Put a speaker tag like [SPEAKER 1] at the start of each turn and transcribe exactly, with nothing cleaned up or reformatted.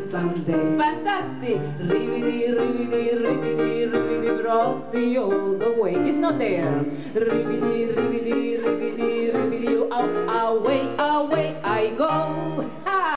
[SPEAKER 1] someday. Fantastic! Ribidi, ribidi, ribidi, ribidi, frosty all the way. It's not there. Ribidi, ribidi, ribidi, ribidi, away, away I go. Ha!